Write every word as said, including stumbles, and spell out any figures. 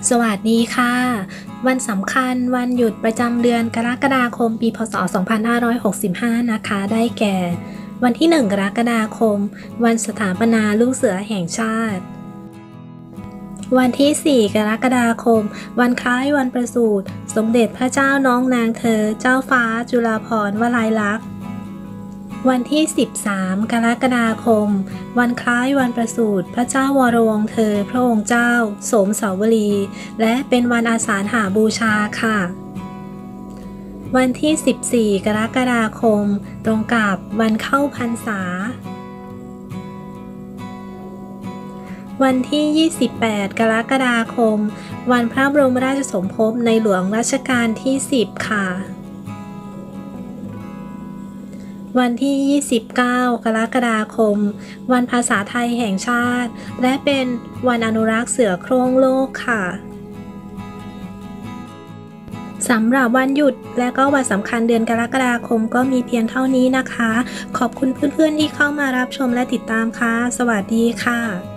สวัสดีค่ะวันสำคัญวันหยุดประจำเดือนกรกฎาคมปีพศสองพันห้าร้อยหกสิบห้านะคะได้แก่วันที่หนึ่งกรกฎาคมวันสถาปนาลูกเสือแห่งชาติวันที่สี่กรกฎาคมวันคล้ายวันประสูติสมเด็จพระเจ้าน้องนางเธอเจ้าฟ้าจุฬาภรณ์วลัยลักษณ์วันที่สิบสามกรกฎาคมวันคล้ายวันประสูติพระเจ้าวรวงศ์เธอพระองค์เจ้าโสมสาวรีและเป็นวันอาสาฬหบูชาค่ะวันที่สิบสี่กรกฎาคมตรงกับวันเข้าพรรษาวันที่ยี่สิบแปดกรกฎาคมวันพระบรมราชสมภพในหลวงรัชกาลที่สิบค่ะวันที่ยี่สิบเก้ากรกฎาคมวันภาษาไทยแห่งชาติและเป็นวันอนุรักษ์เสือโคร่งโลกค่ะสำหรับวันหยุดและก็วันสำคัญเดือนกรกฎาคมก็มีเพียงเท่านี้นะคะขอบคุณเพื่อนๆที่เข้ามารับชมและติดตามค่ะสวัสดีค่ะ